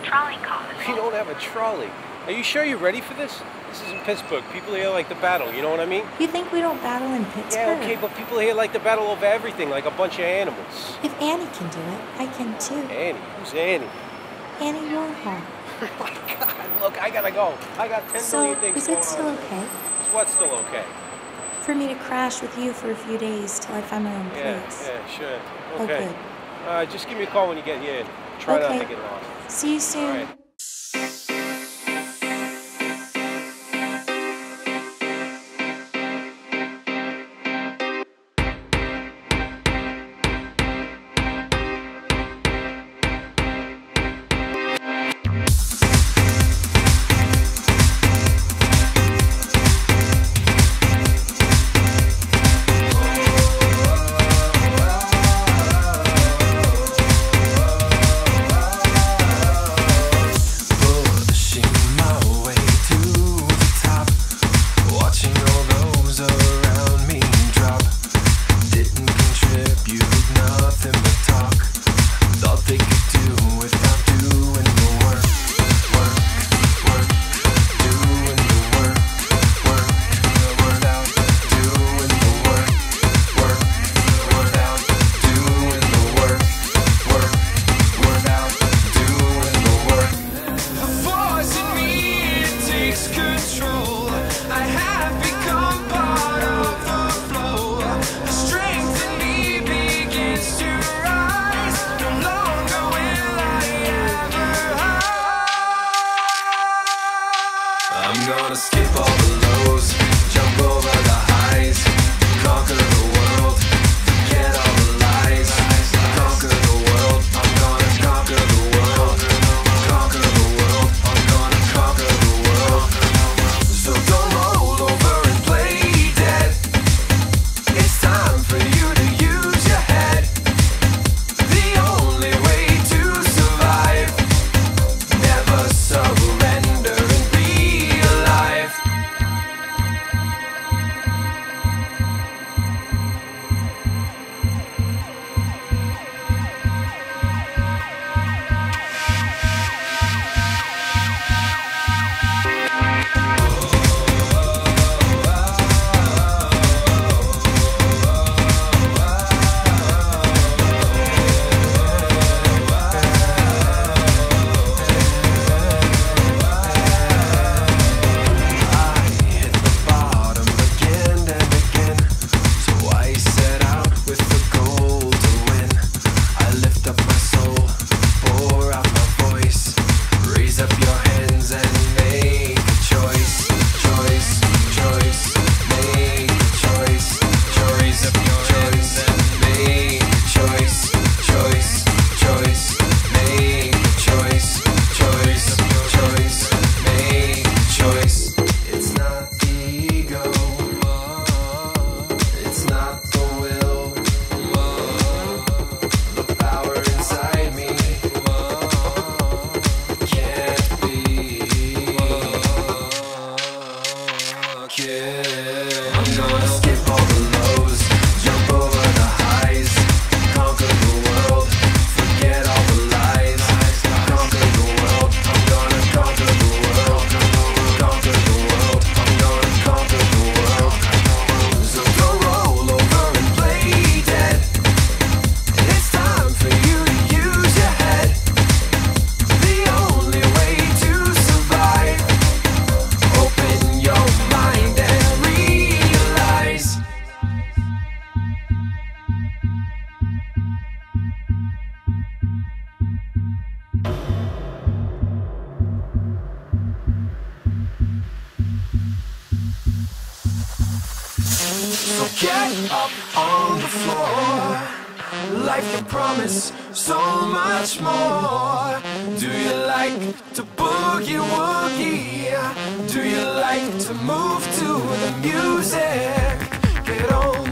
trolley call. We don't have a trolley. Are you sure you're ready for this? This is in Pittsburgh. People here like to battle, you know what I mean? You think we don't battle in Pittsburgh? Yeah, okay, but people here like to battle over everything, like a bunch of animals. If Annie can do it, I can too. Annie? Who's Annie? Annie Warhol. Oh my God, look, I gotta go. I got 10 million things So, going is it still on. okay What's still okay? for me to crash with you for a few days till I find my own place? Yeah, sure. Oh, Okay. good. Just give me a call when you get here. Try not Okay. to get lost. See you soon. All right. I'm gonna skip all the lows, jump over the highs, conquer the world, forget all the lies, conquer the world, I'm gonna conquer the world, conquer the world, I'm gonna conquer the world. So don't roll over and play dead, it's time for you to use your head, the only way to survive, never surrender and be alive. I'm gonna skip all the lows, jump over the highs, conquer the world, forget all the lies, conquer the world, I'm gonna conquer the world, conquer the world, I'm gonna conquer the world. So don't roll over and play dead, it's time for you to use your head, the only way to survive, open your mind and realize. So get up on the floor. Life can promise so much more. Do you like to boogie woogie? Do you like to move to the music? Get on